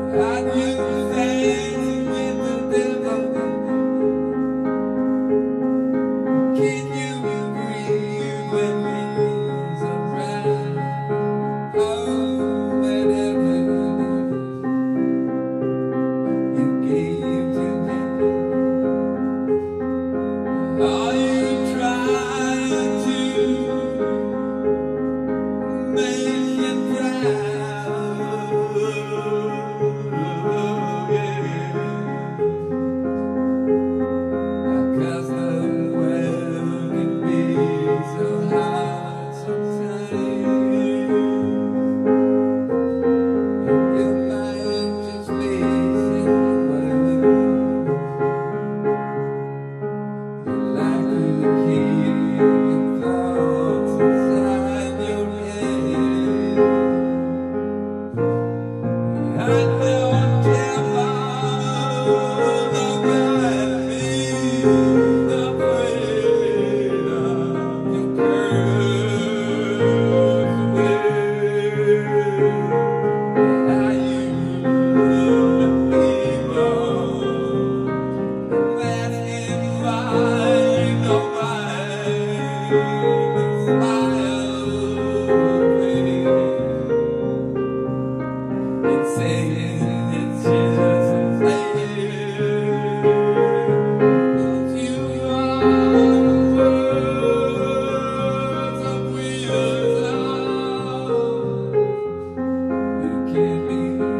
I you dancing with the devil. Can you breathe when he's around? Oh, whatever you gave to me, are you trying to make him proud? Oh, yeah. 'Cause the world can be so hard sometimes. Your mind just lays in the world. You like to keep your thoughts inside your head. I don't care about the guy being afraid of your curves away. How you love people, let him find a way to smile away. And saying it's just a play. But you are words of wisdom. You can't be